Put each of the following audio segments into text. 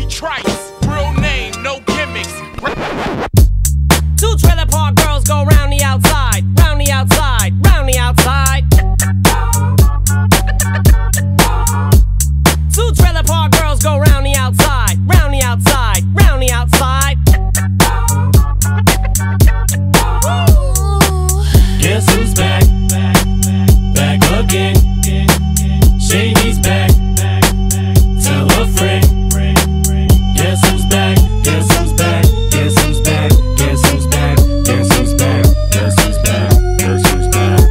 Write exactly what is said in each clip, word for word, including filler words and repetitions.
Trice, real name, no gimmicks. Two trailer park girls go round the outside, round the outside, round the outside. Two trailer park girls go round the outside, round the outside, round the outside. Guess who's back? Back again. Shady's back. Tell a friend. Guess who's back? Guess who's back? Guess who's back? Guess who's back? Guess who's back? Guess who's back? Guess who's back?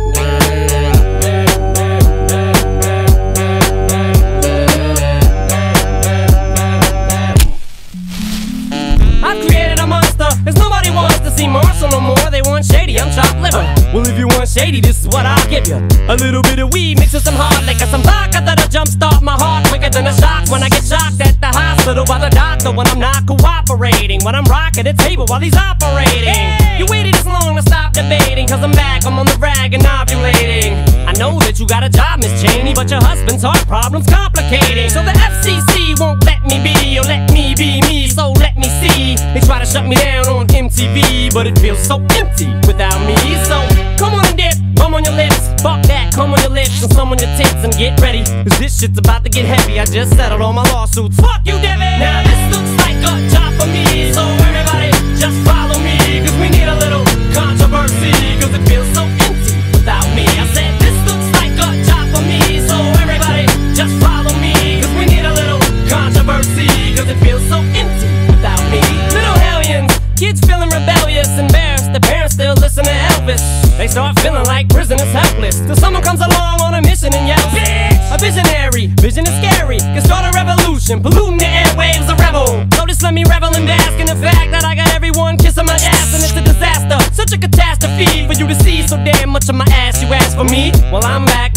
I've created a monster, cause nobody wants to see Marshall no more. They want Shady, I'm chopped liver. Well, if you want Shady, this is what I'll give you. A little bit of weed mixed with some hard liquor, some vodka that'll jumpstart my heart quicker than a shock when I get shocked at the hospital by the doctor when I'm not cooperating, when I'm rocking the table while he's operating. Hey! You waited this long to stop debating, cause I'm back, I'm on the rag and ovulating. I know that you got a job, Miss Cheney, but your husband's heart problem's complicating. So the F C C won't let me be, or let me be me, so let me see. They try to shut me down on M T V, but it feels so empty without me. So come on and dip, bum on your lips, fuck that, come on your lips and some on your tits and get ready, cause this shit's about to get heavy. I just settled all my lawsuits, fuck you, Devin. Now this looks like a job for me, so everybody just follow me, cause we need a little controversy, cause it feels so empty without me. I said this looks like a job for me, so everybody just follow me, cause we need a little controversy, cause it feels so empty without me. Little hellions, kids feeling rebellious, embarrassed, the parents still listen to Elvis. They start feeling like prisoners helpless, till someone comes along on a mission and yells, bitch! A visionary, vision is scary, can start a revolution, polluting the airwaves, a rebel. So just let me revel and bask in the fact that I got everyone kissing my ass, and it's a disaster, such a catastrophe for you to see so damn much of my ass. You ask for me? Well, I'm back.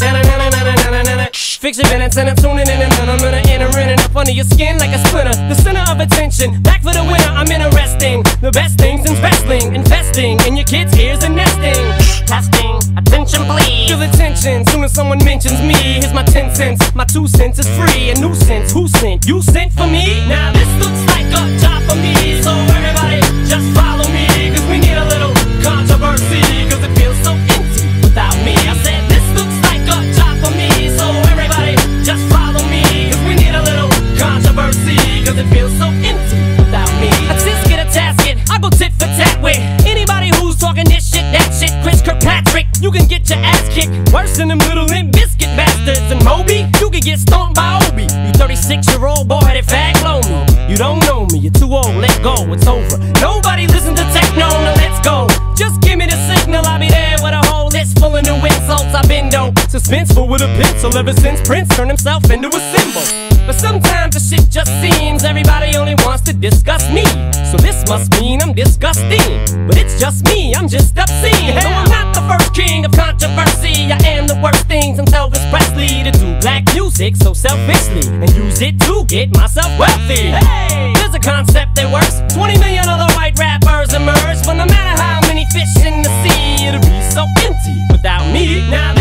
Fix your minutes and I'm tuning in, and then I'm gonna enter in and up under your skin like a splinter. The center of attention, back for the winner. I'm interesting. The best things in wrestling, investing in your kids' ears and nesting. Testing, attention please. Feel the tension soon as someone mentions me. Here's my ten cents, my two cents is free. A nuisance, who sent? You sent for me? Now this looks like a job for me, so everybody just follow me, cause we need a little controversy, cause it feels so empty without me. I said this looks like a job for me, so everybody just follow me, cause we need a little controversy, cause it feels so empty without me. I just get a tasket, I go tit for tat with anybody who's talking this shit, that shit. Chris Kirkpatrick, you can get your ass kicked worse than them little Limp Biscuit bastards. And Moby, you can get stomped by Obi. You thirty-six year old boy headed fag blow me. You don't know me, you're too old, let go, it's over. Nobody listen to techno, now let's go. Just give me the signal, I'll be there with a whole list full of new insults. I've been dope, suspenseful with a pencil ever since Prince turned himself into a symbol. But sometimes the shit just seems everybody only wants to discuss me. So this must mean I'm disgusting, but it's just me, I'm just obscene. So I'm not the first king of controversy, I am the worst things until Elvis Presley to do black music so selfishly and use it to get myself wealthy. Hey, there's a concept that works. Twenty million other white rappers emerge, but no matter how many fish in the sea, it'll be so empty without me. Now